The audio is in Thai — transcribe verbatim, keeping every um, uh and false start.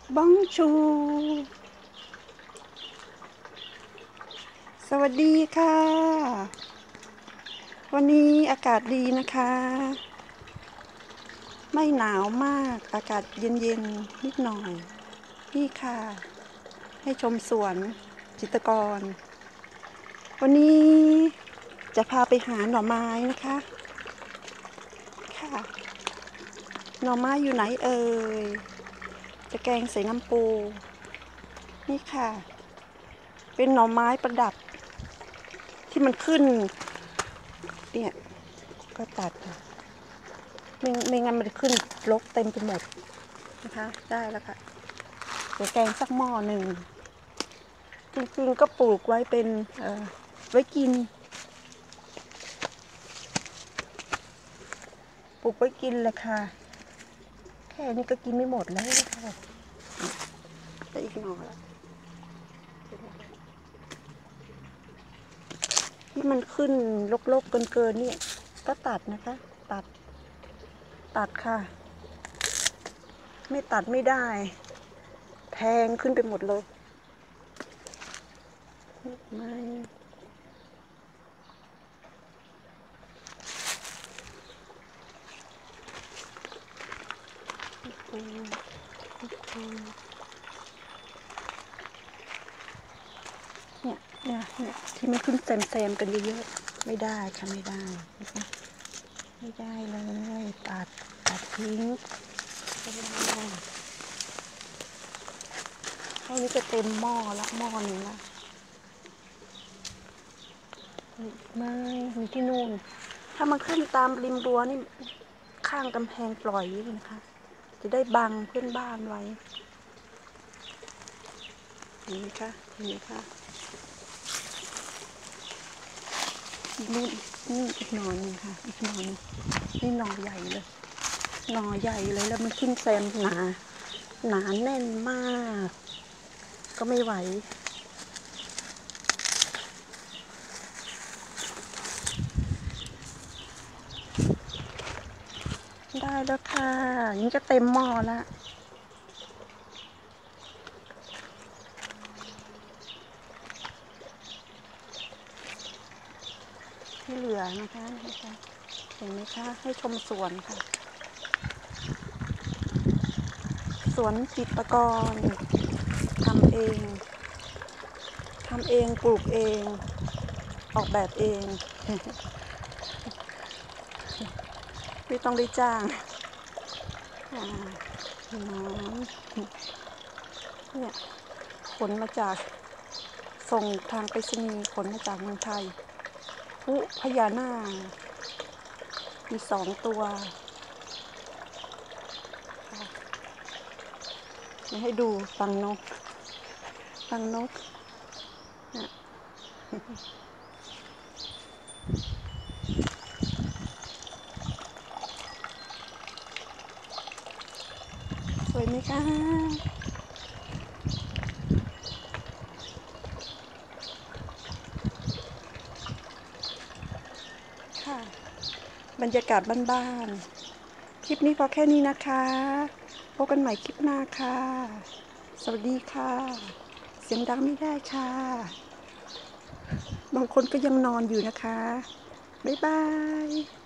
บ้องชู สวัสดีค่ะ วันนี้อากาศดีนะคะ ไม่หนาวมาก อากาศเย็นๆนิดหน่อย นี่ค่ะ ให้ชมสวนจิตรกร วันนี้จะพาไปหาหน่อไม้นะคะ ค่ะ หน่อไม้อยู่ไหนเอ่ย จะแกงใส่น้ำปู นี่ค่ะ เป็นหน่อไม้ประดับ ที่มันขึ้น เนี่ย ก็ตัดค่ะไม่ไม่งั้นมันจะขึ้นรกเต็มไปหมดนะคะ ได้แล้วค่ะ เดี๋ยวแกงสักหม้อหนึ่ง จริงๆก็ปลูกไว้เป็น เอ่อ ไว้กิน ปลูกไว้กินเลยค่ะ แค่นี้ก็กินไม่หมดแล้วค่ะจะอีกหน่อละที่มันขึ้นรกๆเกินๆเนี่ย ก็ตัดนะคะ ตัด ตัดค่ะ ไม่ตัดไม่ได้ แพงขึ้นไปหมดเลยไม่เนี่ยเนี่ยเนี่ยที่มันขึ้นแซมๆกันเยอะๆไม่ได้ค่ะไม่ได้นะคะไม่ได้เลยตัดตัดทิ้งไม่ได้เท่านี้จะเต็มหม้อละหม้อหนึ่งละไม่มีที่นู่นถ้ามันขึ้นตามริมรั้วนี่ข้างกำแพงปล่อยนี่นะคะจะได้บังเพื่อนบ้านไว้เห็นไหมคะเห็นไหมคะนี่นี่อีกหน่อหนึ่งค่ะอีกหน่อนึงนี่หน่อใหญ่เลยหน่อใหญ่เลยแล้วมันขึ้นแซมหนาหนาแน่นมากก็ไม่ไหวได้แล้วค่ะยิ่งจะเต็มหม้อละที่เหลือนะคะเห็นไหมคะให้ชมสวนค่ะสวนจิตรกรทำเองทำเองปลูกเองออกแบบเองไม่ต้องได้จ้างน้ำเนี่ยขนมาจากส่งทางไปรษณีย์ขนมาจากเมืองไทยพุพญานาคมีสองตัวมาให้ดูฟังนกฟังนกสวยไหมคะค่ะบรรยากาศบ้านๆคลิปนี้พอแค่นี้นะคะพบกันใหม่คลิปหน้าค่ะสวัสดีค่ะเสียงดังไม่ได้ค่ะบางคนก็ยังนอนอยู่นะคะบ๊ายบาย